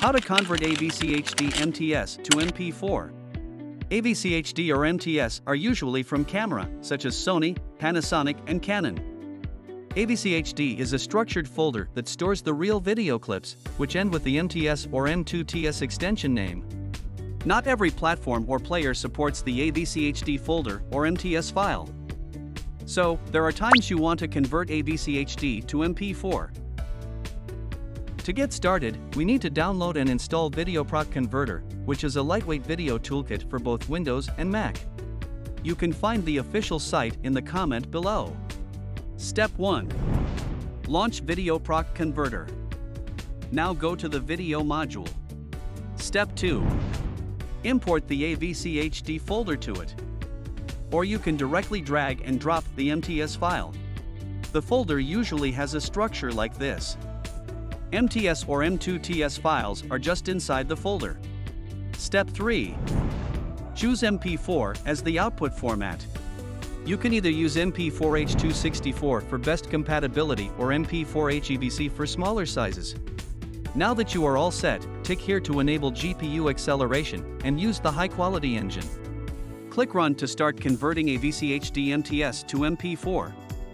How to convert AVCHD MTS to MP4. AVCHD or MTS are usually from camera, such as Sony, Panasonic, and Canon. AVCHD is a structured folder that stores the real video clips, which end with the MTS or M2TS extension name. Not every platform or player supports the AVCHD folder or MTS file. So, there are times you want to convert AVCHD to MP4. To get started, we need to download and install VideoProc Converter, which is a lightweight video toolkit for both Windows and Mac. You can find the official site in the comment below. Step 1. Launch VideoProc Converter. Now go to the video module. Step 2. Import the AVCHD folder to it. Or you can directly drag and drop the MTS file. The folder usually has a structure like this. MTS or M2TS files are just inside the folder. Step 3. Choose MP4 as the output format. You can either use MP4 H264 for best compatibility or MP4 HEVC for smaller sizes. Now that you are all set, tick here to enable GPU acceleration and use the high-quality engine. Click Run to start converting AVCHD MTS to MP4.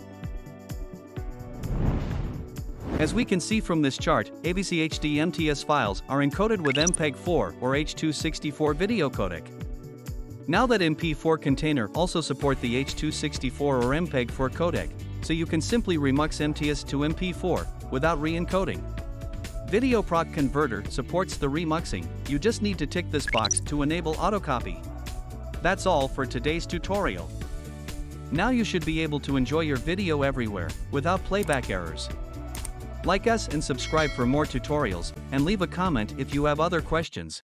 As we can see from this chart, AVCHD MTS files are encoded with MP4 or H264 video codec. Now that MP4 container also support the H264 or MP4 codec, so you can simply remux MTS to MP4 without re-encoding. VideoProc Converter supports the remuxing. You just need to tick this box to enable autocopy. That's all for today's tutorial. Now you should be able to enjoy your video everywhere without playback errors. Like us and subscribe for more tutorials, and leave a comment if you have other questions.